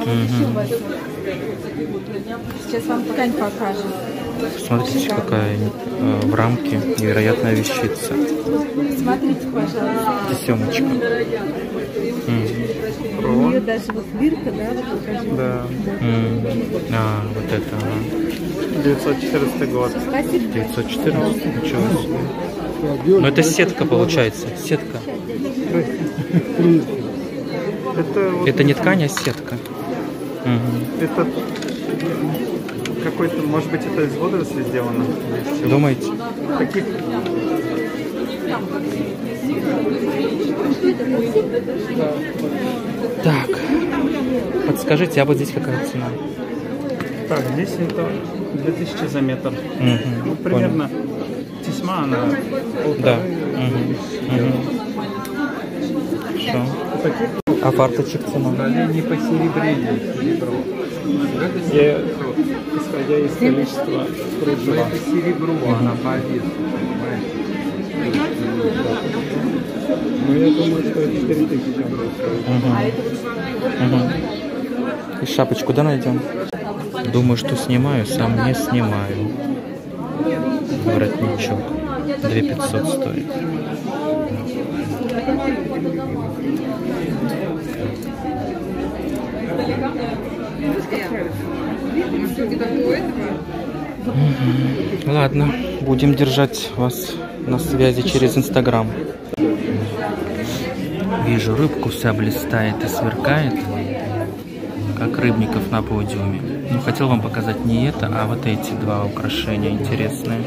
Сейчас вам ткань покажем. Смотрите, какая в рамке невероятная вещица. Смотрите, пожалуйста. Тесемочка. У нее даже вот бирка, да, вот покажи. Да. А, вот это, ага. 914 год. 914, ничего себе. Но это сетка получается, сетка. Это не ткань, а сетка. Это какой-то, может быть, это из водорослей сделано? Думаете? Таких... Так, подскажите, а вот здесь какая цена? Так, здесь это 2000 за метр. Ну, примерно тесьма, она полторы. Да. Хорошо. А фарточек цена? Не посеребрение, серебро. Я, исходя из количества кружева. Это серебро, она по весу, понимаете? Ну, я думаю, что это 4000 стоит. И шапочку, да, найдем? Думаю, что снимаю, сам не снимаю. Воротничок. 2500 стоит. Ладно, будем держать вас на связи через Инстаграм. Вижу, рыбку вся блистает и сверкает, как Рыбников на подиуме. Ну, хотел вам показать не это, а вот эти два украшения интересные.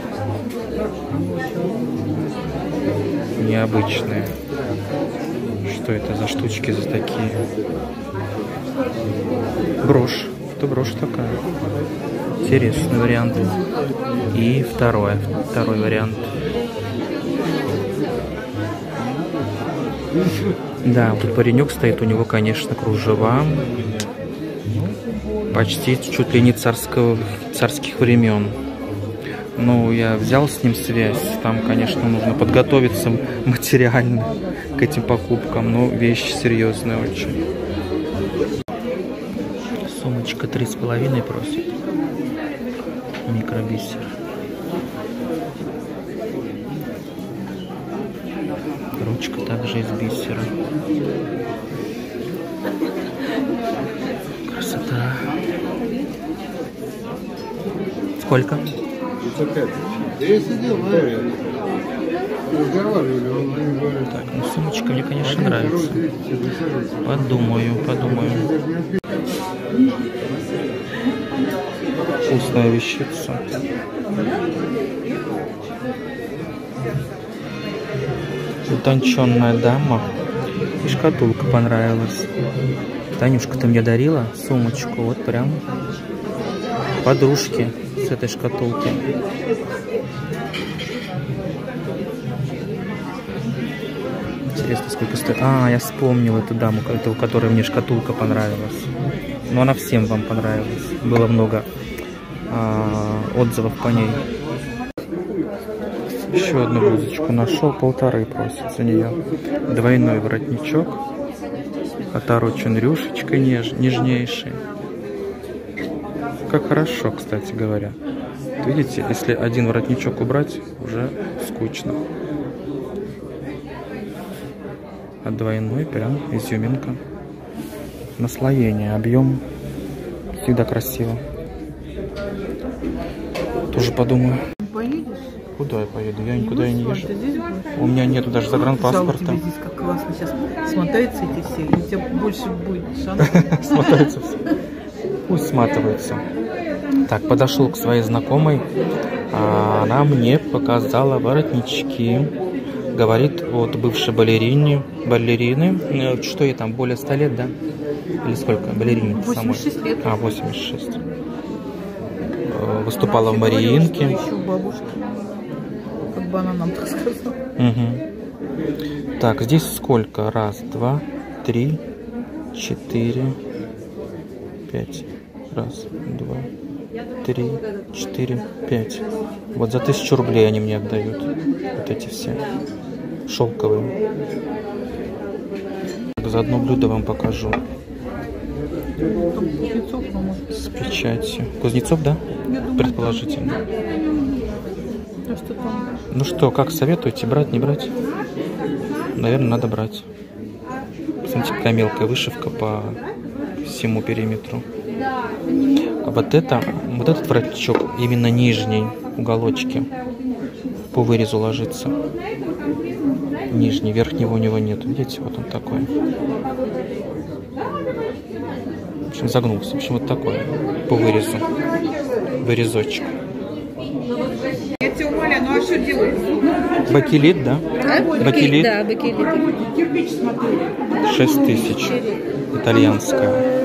Необычные. Что это за штучки за такие? Брошь. Это брошь такая. Интересный вариант. И второй вариант. Да, тут паренек стоит, у него, конечно, кружева. Почти чуть ли не царских времен. Ну, я взял с ним связь. Там, конечно, нужно подготовиться материально к этим покупкам. Но вещь серьезная очень. Сумочка 3,5 просит. Микробисер. Ручка также из бисера. Красота. Сколько? Так, ну сумочка мне, конечно, нравится. Подумаю. Вкусная вещица. Утонченная дама. И шкатулка понравилась. Танюшка, ты мне дарила сумочку? Вот прям подружки с этой шкатулки. Интересно, сколько стоит. А, я вспомнил эту даму, у которой мне шкатулка понравилась. Но она всем вам понравилась. Было много отзывов по ней. Еще одну блузочку нашел, 1,5 просит за нее. Двойной воротничок, оторочен рюшечкой нежнейшей. Как хорошо, кстати говоря. Видите, если один воротничок убрать, уже скучно. А двойной прям изюминка. Наслоение, объем. Всегда красиво. Тоже подумаю. Поедешь? Куда я поеду? Я никуда и не езжу. У меня нету даже загранпаспорта. Здесь как классно сейчас смотаются эти все, и у тебя больше будет шансов. Смотаются все. Пусть сматываются. Так, подошел к своей знакомой. Она мне показала воротнички. Говорит, от бывшей балерины. Что ей там, более 100 лет, да? Или сколько? Балерине 86 лет. 86. Выступала в Мариинке. Еще у бабушки. Как бы она нам так сказала. Угу. Так, здесь сколько? 1, 2, 3, 4, 5. 1, 2, 3, 4, 5. Вот за 1000 рублей они мне отдают. Вот эти все. Шелковые. Так, за одно блюдо вам покажу. Там Кузнецов, но может. С печатью. Кузнецов, да? Я думаю, Предположительно. а что там? Ну что, как советуете, брать, не брать? Наверное, надо брать. Смотрите, какая мелкая вышивка по всему периметру. А вот этот воротничок, именно нижний, уголочки, по вырезу ложится. Нижний, верхнего у него нет. Видите, вот он такой. В общем, загнулся. В общем, вот такой, по вырезу. Вырезочек. Я тебя умоляю, ну а что делать? Бакелит, да? Бакелит. Да, бакелит. 6000. Итальянская.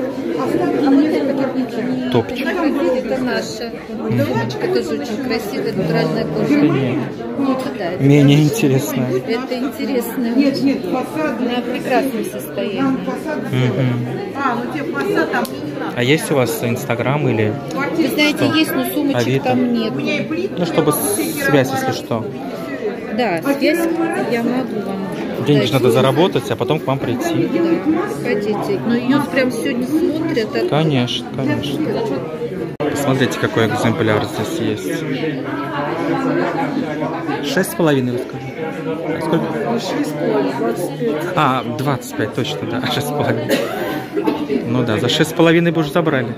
Топчик. Это наша. Сумочка тоже очень красивая, натуральная кожа. Нет. Менее интересная. Это интересно. Нет, фасад на прекрасном состоянии. Ну тебе фасад там. А есть у вас Инстаграм или... Вы знаете, есть, но сумочек Авито? там нет. Ну, чтобы связь, если что. Да, связь я могу вам. Денег надо заработать, а потом к вам прийти. Да, хотите. Но ее прям сегодня смотрят. А... Конечно, конечно. Посмотрите, какой экземпляр здесь есть. 6,5, вы скажете. А сколько? 6,5, 25. А, 25, точно, да, 6,5. Ну да, за 6,5 бы уже забрали.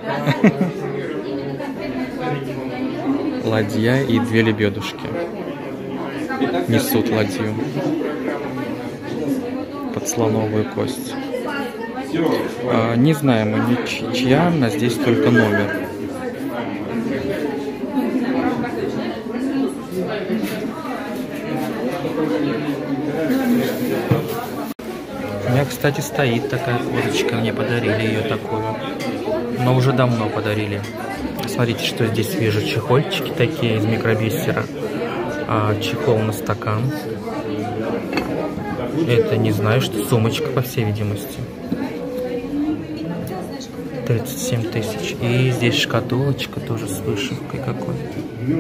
Ладья и 2 лебедушки несут ладью под слоновую кость. Не знаем мы чья, она здесь только номер. У меня, кстати, стоит такая козочка, мне подарили ее такую, но уже давно подарили. Смотрите, что здесь вижу, чехольчики такие из микробиссера, чехол на стакан. Это, не знаю, что сумочка, по всей видимости. 37 тысяч. И здесь шкатулочка тоже с вышивкой какой-то.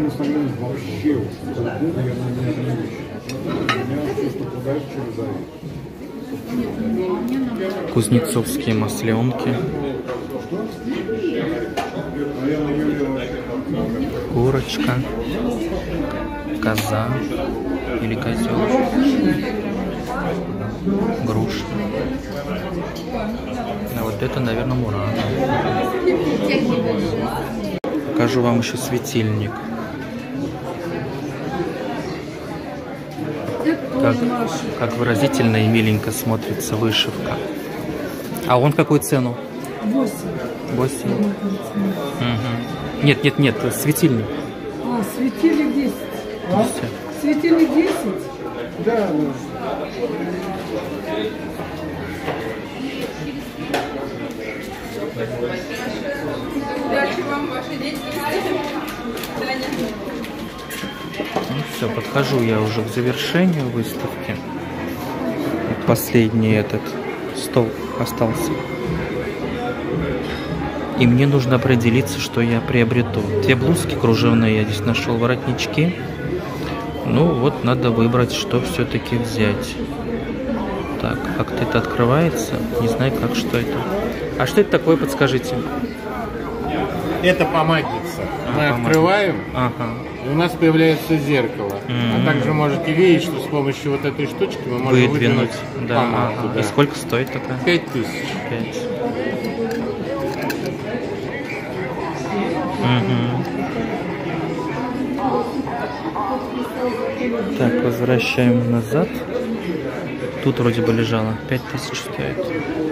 Кузнецовские масленки. Курочка. Коза. Или козел. Груша. А вот это, наверное, мурана. Покажу вам еще светильник. Как выразительно и миленько смотрится вышивка. А он какую цену? 8. 8. Угу. Нет, светильник. Светильник 10. 10. Светильник 10? Да. Удачи вам, ваши дети. Ну все, подхожу я уже к завершению выставки. Последний этот стол остался. И мне нужно определиться, что я приобрету. 2 блузки кружевные я здесь нашел, воротнички. Ну вот, надо выбрать, что все-таки взять. Так, как-то это открывается. Не знаю, что это. А что это такое, подскажите? Это помадница. Мы открываем, и у нас появляется зеркало. А также можете видеть, что с помощью вот этой штучки мы можем выдвинуть помаду. И сколько стоит такая? 5000. 5. Так, возвращаем назад. Тут вроде бы лежало. 5000 стоит.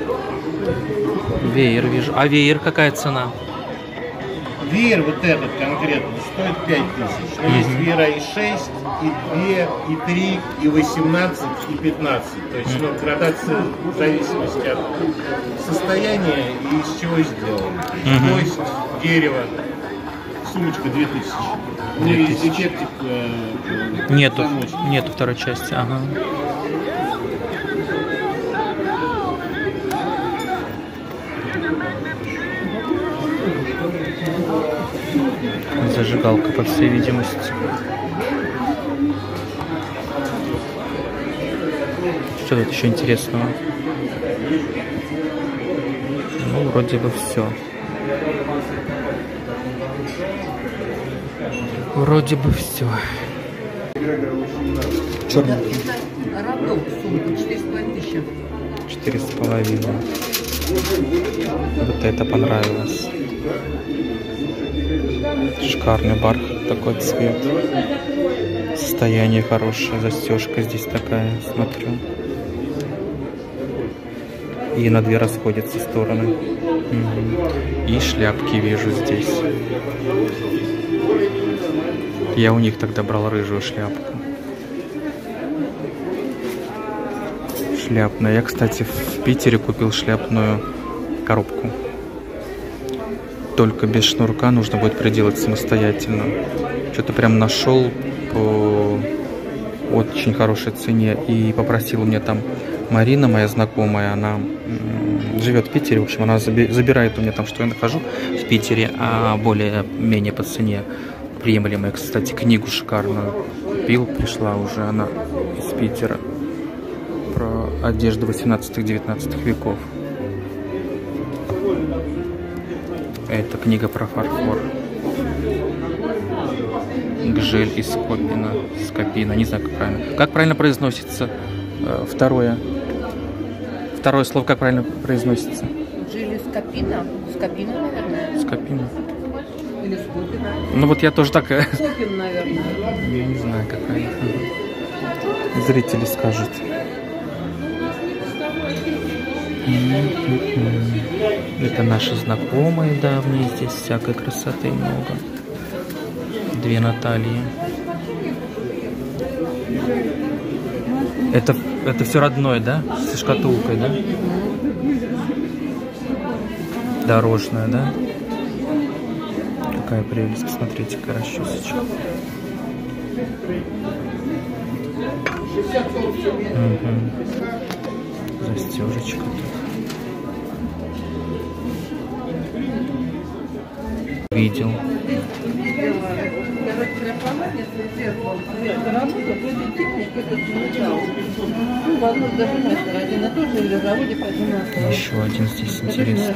Веер вижу. А веер какая цена? Веер вот этот конкретно стоит 5000. Но есть веера и 6, и 2, и 3, и 18, и 15. То есть градация в зависимости от состояния и из чего сделано. Кость, дерево. Сумочка 2000. Ну и дефектик. Нету второй части. Ага. Зажигалка, по всей видимости. Что тут еще интересного? Ну вроде бы все. Вроде бы все. Черненький. Родок, сумка, 4500. 4,5. Вот это понравилось. Шикарный бархат, такой цвет. Состояние хорошее, застежка здесь такая, смотрю. И на 2 расходятся стороны. Угу. И шляпки вижу здесь. Я у них тогда брал рыжую шляпку. Шляпная. Я, кстати, в Питере купил шляпную коробку. Только без шнурка, нужно будет приделать самостоятельно. Что-то прям нашел по очень хорошей цене и попросила мне там Марина, моя знакомая, она живет в Питере, в общем, она забирает у меня там, что я нахожу в Питере, а более-менее по цене приемлемая. Кстати, книгу шикарную купил, пришла уже она из Питера про одежду 18-19 веков. Это книга про фарфор. Гжель из Скопина, не знаю, как правильно. Как правильно произносится второе слово, как правильно произносится? Гжель из Скопина? Скопина, наверное. Скопина. Или Скопина. Ну вот я тоже так... Скопин, наверное. Я не знаю, как правильно. Зрители скажут. Это наши знакомые давние, здесь всякой красоты много. 2 Натальи. Это все родное, да? Со шкатулкой, да? Дорожная, да? Какая прелесть, посмотрите, какая расчесочка. Угу. Застежечка тут. Видел. Еще один здесь интересный.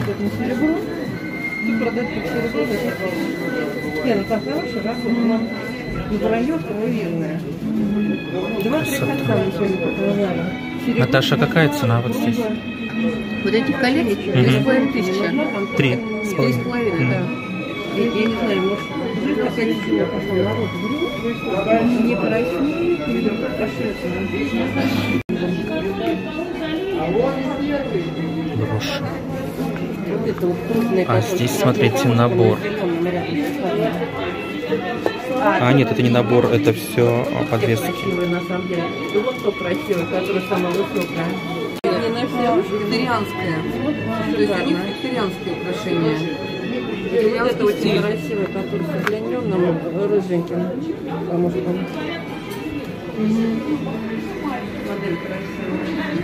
Наташа, какая цена вот здесь? Вот этих колец 2500. 3,5. Да. Я не знаю, может, какая чего пошла народ. Не краснеет, или вдруг Брошь. А здесь, смотрите, набор. А, нет, это не набор, это все подвески. На самом деле. И вот то красивое, которое самое высокое. Не нашла викторианское. То есть у них викторианские украшения. Вот это очень красивое, которое с удлиненным рыженьким. Может быть. Модель красивая.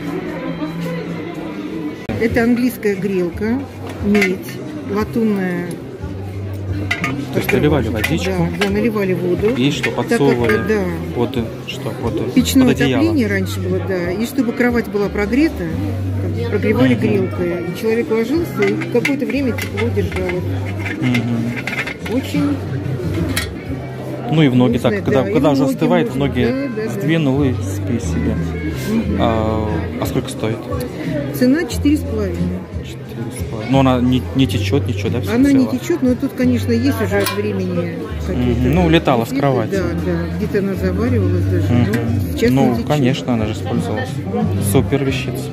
Это английская грелка, медь, латунная. То есть наливали водичку, да, наливали воду. И что, подсовывали да. под, что, под печное под одеяло. отопление раньше было, да. И чтобы кровать была прогрета, прогревали грелкой. И человек ложился, и какое-то время тепло держало. Очень... Ну и в ноги так, знаю, когда, да, когда и уже ноги остывает, в можно, ноги да, сдвинул и спи себе. А сколько стоит? Цена 4,5. 4,5. Но она не течет, ничего, да? Она не цело? течет, но тут, конечно, есть уже от времени какие-то... Ну, летала с кровати. Да, да, где-то она заваривалась даже. Но сейчас Ну, не течет. конечно, она же использовалась. Супер вещица.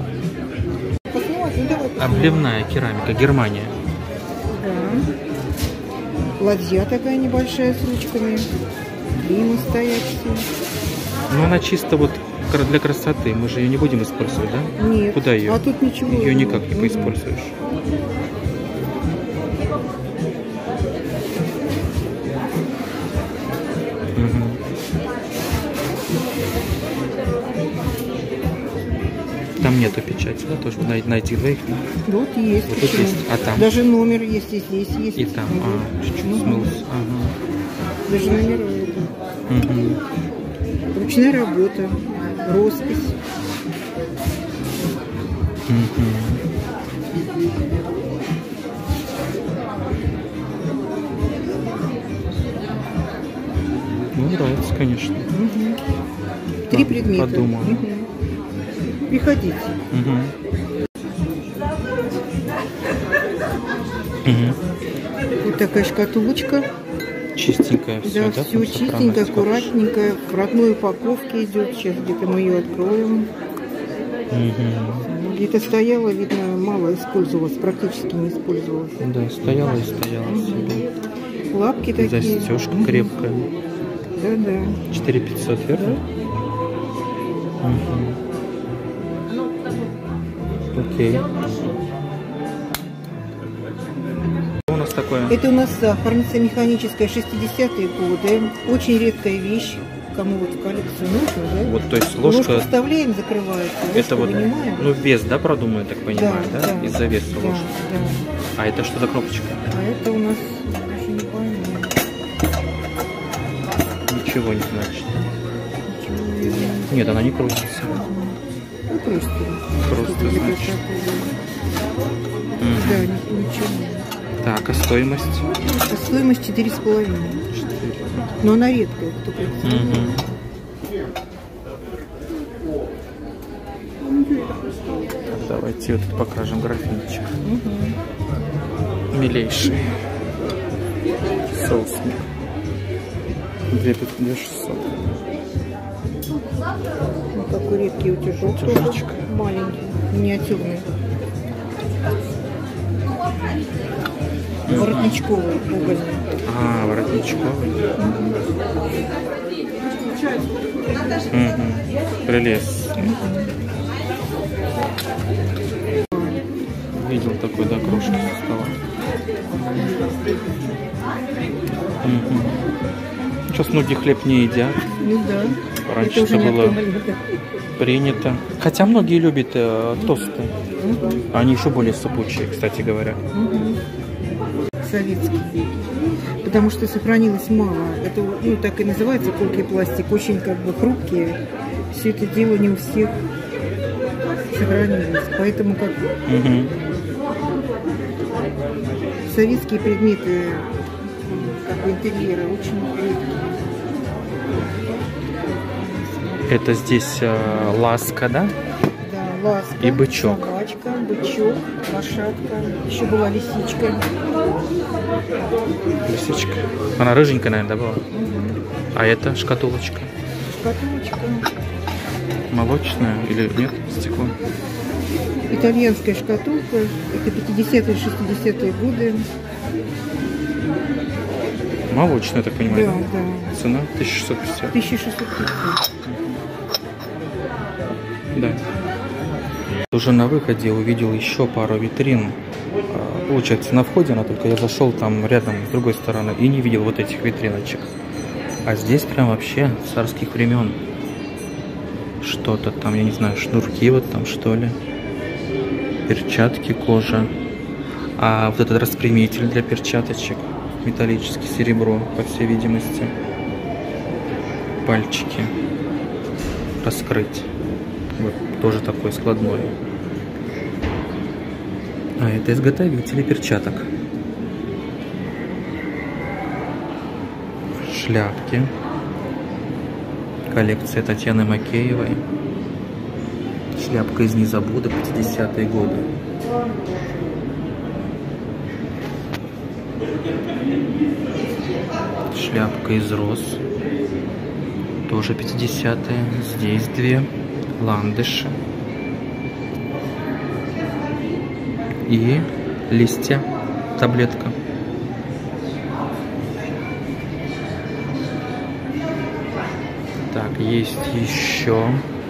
Обливная керамика, Германия. Да. Ладья такая небольшая с ручками. Климы стоят все. Но она чисто вот для красоты. Мы же ее не будем использовать, да? Нет. Куда ее? А тут ничего. Ее никак не поиспользуешь. Там нету печати, да, тоже на этих двоих? Да? Вот есть. Вот тут есть, а там? Даже номер есть, и здесь есть. И там, чуть-чуть смылся. Ага. Даже номера. Ручная работа, роспись. нравится, конечно. 3 предмета. Подумаю. Приходите. Вот такая шкатулочка. Чистенькая все, Да, все чистенько, аккуратненько. В родной упаковке идет. Сейчас где-то мы ее откроем. Где-то стояла, видно, мало использовалась, практически не использовалась. Да, стояла и стояла себе. Лапки такие. Застежка крепкая. Да. 4500, верно? Окей. Что у нас такое? Это у нас сахарница механическая, 60-е годы. Очень редкая вещь. Кому вот в коллекцию нужно, да? Вот, то есть Ложку ложка, вставляем, закрывается. это вот, вынимаем. ну, вес, да, продумаю, я так понимаю, да? Из-за веса да, ложки. да. А это что за кнопочка? А это у нас, даже не пойму. Ничего не значит. Ничего не видно. Нет, она не крутится. Ну, просто. Просто, Для значит. красоты, да. Да, ничего. Так, а стоимость? А стоимость 4,5. Но она редкая, кто представляет. Давайте вот тут покажем графинчик. Милейший. Соусник. 2600. Вот такой редкий утюжок. Утюжечек. Маленький, миниатюрный. Воротничковый, угольный. А, воротничковый. Прелесть. Видел такой, да, кружки со стола. Сейчас многие хлеб не едят. Ну да. Раньше это было принято. Хотя многие любят тосты. Они еще более сыпучие, кстати говоря. Советский. Потому что сохранилось мало. Это, ну, так и называется колкий пластик. Очень как бы хрупкие. Все это дело не у всех сохранилось. Поэтому как советские предметы как бы интерьера очень редкие. Это здесь ласка, да? Да, ласка. И бычок. Собачка, бычок, лошадка. Еще была лисичка. Лисичка. Она рыженькая, наверное, да, была? А это шкатулочка? Шкатулочка. Молочная или нет? Стекло? Итальянская шкатулка. Это 50-е, 60-е годы. Молочная, я так понимаю. Да, Да. да. Цена 1650. 1650. Да. Уже на выходе увидел еще пару витрин. Получается, на входе она только, я зашел там рядом с другой стороны и не видел вот этих витриночек. А здесь прям вообще царских времен. Что-то там, я не знаю, шнурки вот там, что ли. Перчатки, кожа. А вот этот распрямитель для перчаточек. Металлический, серебро, по всей видимости. Пальчики. Раскрыть. Вот, тоже такой складной. А это изготовители перчаток. Шляпки. Коллекция Татьяны Макеевой. Шляпка из незабуда, 50-е годы. Шляпка из роз. Тоже 50-е. Здесь две. Ландыши. И листья. Таблетка. Так, есть еще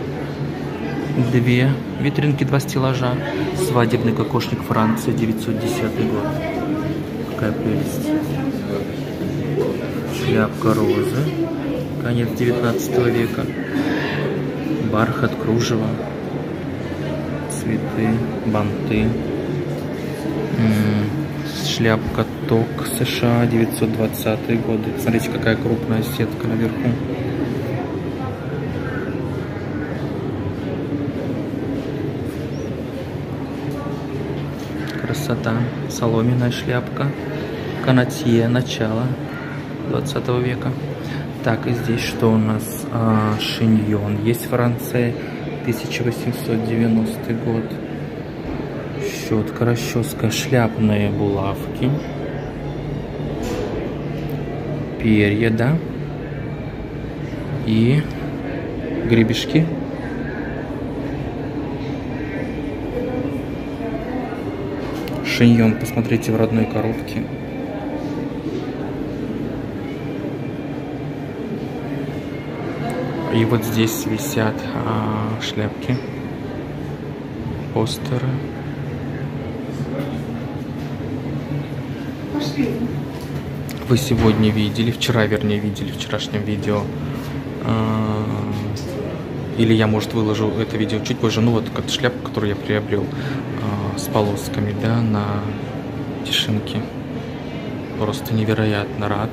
две витринки, два стеллажа. Свадебный кокошник Франции, 910 год. Какая прелесть. Шляпка розы. Конец 19 века. Бархат, кружево. Цветы, банты. Шляпка ТОК США, 920 годы. Смотрите, какая крупная сетка наверху. Красота. Соломенная шляпка. Канатье, начало 20 века. Так, и здесь что у нас? Шиньон. Есть Франция, 1890 год. Щетка, расческа, шляпные булавки. Перья, да? И гребешки. Шиньон, посмотрите, в родной коробке. И вот здесь висят шляпки, постеры. Вы сегодня видели, вчера, вернее, видели в вчерашнем видео. Или я, может, выложу это видео чуть позже. Ну, вот как шляпку, которую я приобрел с полосками, да, на тишинке. Просто невероятно рад.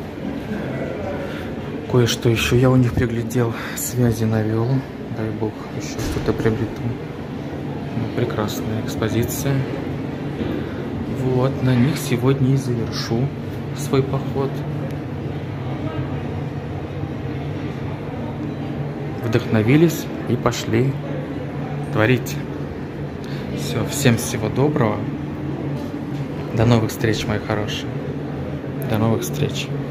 Кое-что еще я у них приглядел, связи навел. Дай бог, еще что-то приобрету. Ну, прекрасная экспозиция. Вот, на них сегодня и завершу свой поход. Вдохновились и пошли творить. Все, всем всего доброго. До новых встреч, мои хорошие. До новых встреч.